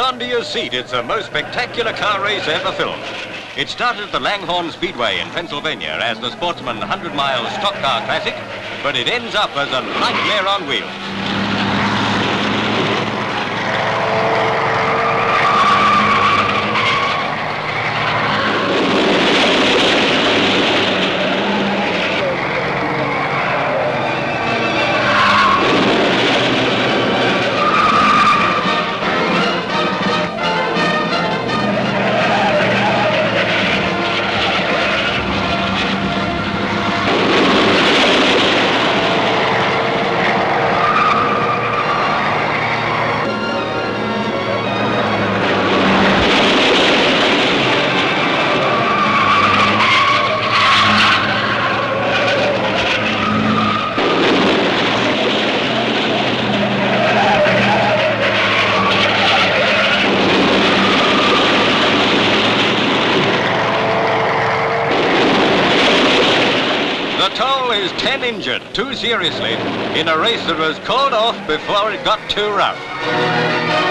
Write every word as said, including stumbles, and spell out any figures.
on to your seat. It's the most spectacular car race ever filmed. It started at the Langhorne Speedway in Pennsylvania as the Sportsman one hundred mile Stock Car Classic, but it ends up as a nightmare on wheels. The toll is ten injured, two seriously, in a race that was called off before it got too rough.